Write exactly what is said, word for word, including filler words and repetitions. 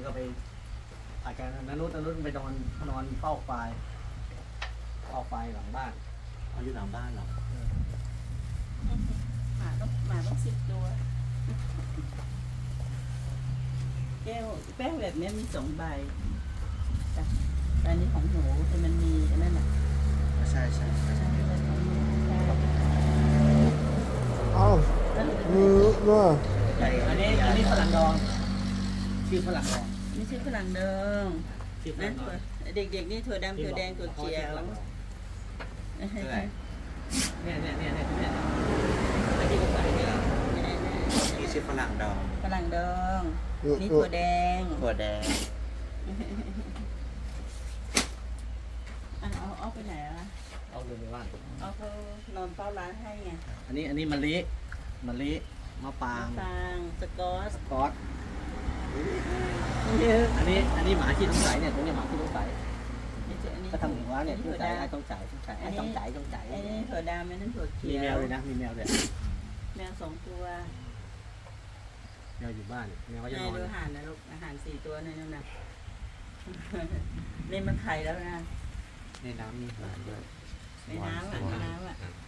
ก็ไปอาจจะนันนุษนันนุษไปนอนนอนเฝ้าไฟเฝ้าไฟหลังบ้านเขาอยู่หลังบ้านเหรอหมาต้องหมาต้องสิบตัวแก้วแป้งแบบนี้มีสองใบจ้ะใบนี้ของหนูแต่มันมีอันนั้นน่ะใช่ใช่ใช่อ้าวมือว่าอันนี้อันนี้ฝรั่งดองชื่อฝรั่งดองนี่ชื่อฝรั่งดองนั่นถั่วเด็กๆนี่ถั่วดำถั่วแดงถั่วเขียวเนี่ยเนี่ยเนี่ยเนี่ยเนี่ยไอ้ที่เขาใส่เนี่ยนี่ชื่อฝรั่งดองฝรั่งดองนี่ถั่วแดงถั่วแดงเอาเอาไปไหนอ่ะเอาเลยในบ้านเอาเขานอนเฝ้าร้านให้ไงอันนี้อันนี้มะลิมะลิมะปางมะปางสกอตสกอตอันนี้อันนี้หมาขี้สงสัยเนี่ยตรงนี้หมาขี้สงสัยก็ทำถึงว่าเนี่ยต้องจ่ายต้องจ่ายต้องจ่ายต้องจ่ายต้องจ่ายไอ้นี่ถั่วดำไอ้นั่นถั่วเขียวมีแมวเลยนะมีแมวเลยแมวสองตัวแมวอยู่บ้านแมวก็จะนอนดูอาหารนะลูกอาหารสี่ตัวนี่นั่นนะนี่มันไข่แล้วนะในน้ำมีอาหารด้วยในน้ำอ่ะในน้ำอ่ะ